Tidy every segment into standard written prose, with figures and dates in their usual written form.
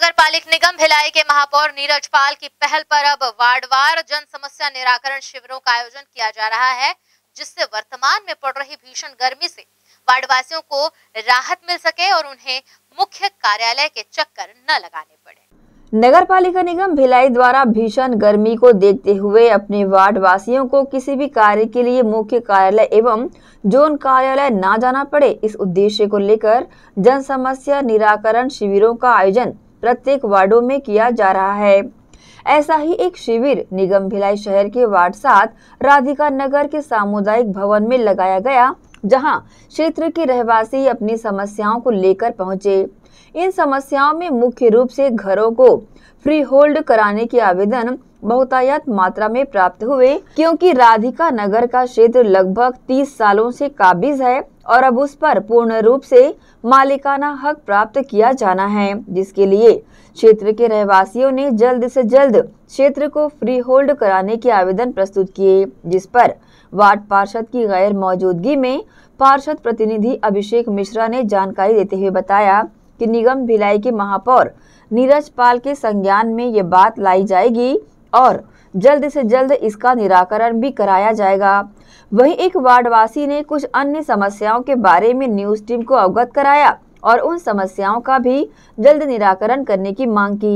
नगर पालिक निगम भिलाई के महापौर नीरज पाल की पहल पर अब वार्डवार जन समस्या निराकरण शिविरों का आयोजन किया जा रहा है, जिससे वर्तमान में पड़ रही भीषण गर्मी से वार्डवासियों को राहत मिल सके और उन्हें मुख्य कार्यालय के चक्कर न लगाने पड़े। नगर पालिका निगम भिलाई द्वारा भीषण गर्मी को देखते हुए अपने वार्ड वासियों को किसी भी कार्य के लिए मुख्य कार्यालय एवं जोन कार्यालय ना जाना पड़े, इस उद्देश्य को लेकर जन समस्या निराकरण शिविरों का आयोजन प्रत्येक वार्डों में किया जा रहा है। ऐसा ही एक शिविर निगम भिलाई शहर के वार्ड 7 राधिका नगर के सामुदायिक भवन में लगाया गया, जहां क्षेत्र के रहवासी अपनी समस्याओं को लेकर पहुंचे। इन समस्याओं में मुख्य रूप से घरों को फ्री होल्ड कराने के आवेदन बहुतायत मात्रा में प्राप्त हुए, क्योंकि राधिका नगर का क्षेत्र लगभग 30 सालों से काबिज है और अब उस पर पूर्ण रूप से मालिकाना हक प्राप्त किया जाना है, जिसके लिए क्षेत्र के रहवासियों ने जल्द से जल्द क्षेत्र को फ्री होल्ड कराने के आवेदन प्रस्तुत किए, जिस पर वार्ड पार्षद की गैर मौजूदगी में पार्षद प्रतिनिधि अभिषेक मिश्रा ने जानकारी देते हुए बताया कि निगम भिलाई के महापौर नीरज पाल के संज्ञान में ये बात लाई जाएगी और जल्द से जल्द इसका निराकरण भी कराया जाएगा। वहीं एक वार्डवासी ने कुछ अन्य समस्याओं के बारे में न्यूज टीम को अवगत कराया और उन समस्याओं का भी जल्द निराकरण करने की मांग की।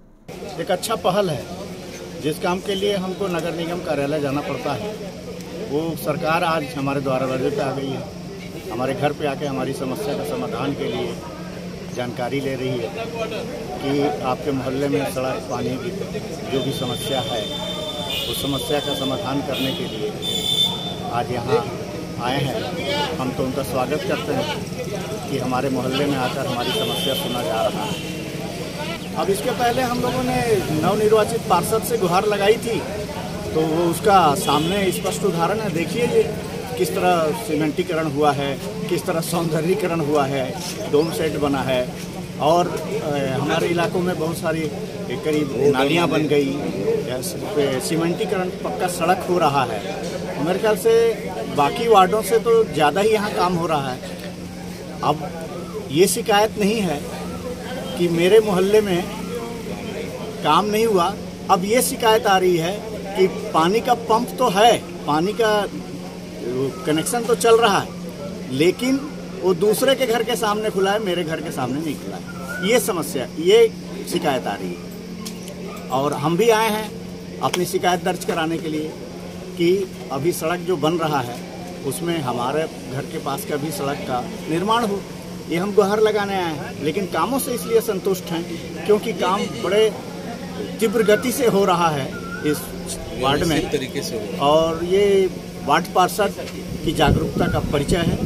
एक अच्छा पहल है, जिस काम के लिए हमको नगर निगम कार्यालय जाना पड़ता है, वो सरकार आज हमारे दरवाजे पे आ गई है। हमारे घर पे आके हमारी समस्या का समाधान के लिए जानकारी ले रही है कि आपके मोहल्ले में सड़क पानी की जो भी समस्या है, उस समस्या का समाधान करने के लिए आज यहाँ आए हैं। हम तो उनका स्वागत करते हैं कि हमारे मोहल्ले में आकर हमारी समस्या सुना जा रहा है। अब इसके पहले हम लोगों ने नवनिर्वाचित पार्षद से गुहार लगाई थी, तो वो उसका सामने स्पष्ट उदाहरण है। देखिए ये किस तरह सीमेंटीकरण हुआ है, किस तरह सौंदर्यीकरण हुआ है, डोम सेट बना है और हमारे इलाकों में बहुत सारी करीब नालियाँ बन गई, सीमेंटीकरण पक्का सड़क हो रहा है। मेरे ख्याल से बाकी वार्डों से तो ज़्यादा ही यहाँ काम हो रहा है। अब ये शिकायत नहीं है कि मेरे मोहल्ले में काम नहीं हुआ, अब ये शिकायत आ रही है कि पानी का पंप तो है, पानी का कनेक्शन तो चल रहा है, लेकिन वो दूसरे के घर के सामने खुला है, मेरे घर के सामने नहीं खुला है। ये समस्या, ये शिकायत आ रही है और हम भी आए हैं अपनी शिकायत दर्ज कराने के लिए कि अभी सड़क जो बन रहा है उसमें हमारे घर के पास का भी सड़क का निर्माण हो। ये हम गुहार लगाने आए हैं, लेकिन कामों से इसलिए संतुष्ट हैं क्योंकि काम बड़े तीव्र गति से हो रहा है इस वार्ड में तरीके से, और ये वार्ड पार्षद की जागरूकता का परिचय है।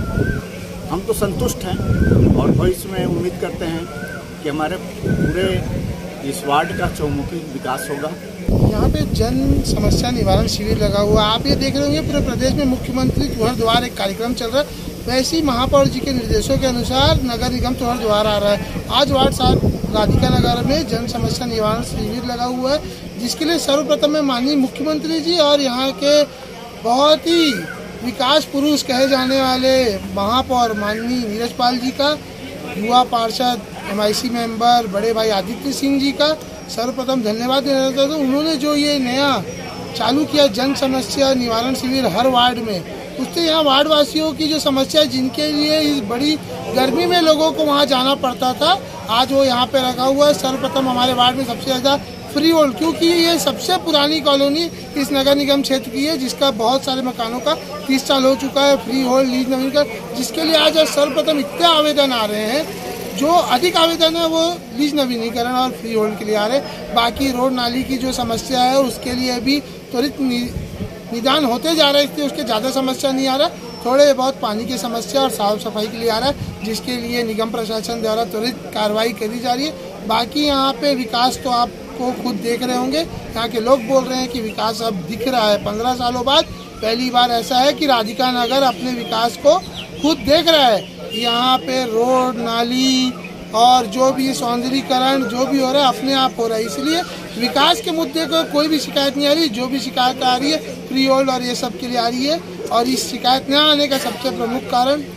हम तो संतुष्ट हैं और भविष्य में उम्मीद करते हैं कि हमारे पूरे इस वार्ड का चौमुखी विकास होगा। यहाँ पे जन समस्या निवारण शिविर लगा हुआ, आप ये देख रहे होंगे पूरे प्रदेश में मुख्यमंत्री तुहर द्वार एक कार्यक्रम चल रहा है, वैसे ही महापौर जी के निर्देशों के अनुसार नगर निगम तुहर द्वार आ रहा है। आज वार्ड 7 राधिका नगर में जन समस्या निवारण शिविर लगा हुआ है, जिसके लिए सर्वप्रथम में माननीय मुख्यमंत्री जी और यहाँ के बहुत ही विकास पुरुष कहे जाने वाले महापौर माननीय नीरज पाल जी का, युवा पार्षद MIC मेंबर बड़े भाई आदित्य सिंह जी का सर्वप्रथम धन्यवाद देना चाहता हूँ। उन्होंने जो ये नया चालू किया जन समस्या निवारण शिविर हर वार्ड में, उससे यहाँ वार्ड वासियों की जो समस्या जिनके लिए इस बड़ी गर्मी में लोगों को वहाँ जाना पड़ता था, आज वो यहाँ पे रखा हुआ है। सर्वप्रथम हमारे वार्ड में सबसे ज़्यादा फ्री होल्ड, क्योंकि ये सबसे पुरानी कॉलोनी इस नगर निगम क्षेत्र की है, जिसका बहुत सारे मकानों का 30 साल हो चुका है फ्री होल्ड लीज नवीनीकरण, जिसके लिए आज सर्वप्रथम इतने आवेदन आ रहे हैं। जो अधिक आवेदन है वो लीज नवीनीकरण और फ्री होल्ड के लिए आ रहे हैं। बाकी रोड नाली की जो समस्या है उसके लिए भी त्वरित निदान होते जा रहा है, इसलिए उसके ज़्यादा समस्या नहीं आ रहा, थोड़े बहुत पानी की समस्या और साफ सफाई के लिए आ रहा है, जिसके लिए निगम प्रशासन द्वारा त्वरित कार्रवाई करी जा रही है। बाकी यहाँ पे विकास तो आपको खुद देख रहे होंगे, यहाँ के लोग बोल रहे हैं कि विकास अब दिख रहा है। 15 सालों बाद पहली बार ऐसा है कि राधिका नगर अपने विकास को खुद देख रहा है। यहाँ पे रोड नाली और जो भी सौंदर्यीकरण जो भी हो रहा है अपने आप हो रहा है, इसलिए विकास के मुद्दे को कोई भी शिकायत नहीं आ रही। जो भी शिकायत आ रही है फ्री होल्ड और ये सब के लिए आ रही है, और इस शिकायत न आने का सबसे प्रमुख कारण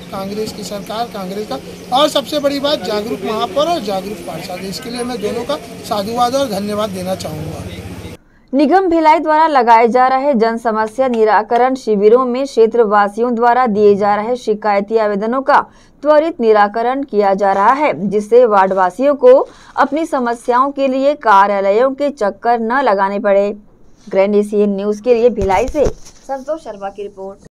कांग्रेस की सरकार, कांग्रेस का, और सबसे बड़ी बात जागरूक महापौर और जागरूक पार्षद। इसके लिए मैं दोनों का साधुवाद और धन्यवाद देना चाहूँगा। निगम भिलाई द्वारा लगाए जा रहे जन समस्या निराकरण शिविरों में क्षेत्र वासियों द्वारा दिए जा रहे शिकायती आवेदनों का त्वरित निराकरण किया जा रहा है, जिससे वार्ड वासियों को अपनी समस्याओं के लिए कार्यालयों के चक्कर न लगाने पड़े। ग्रैंड एशियन न्यूज के लिए भिलाई से संतोष शर्मा की रिपोर्ट।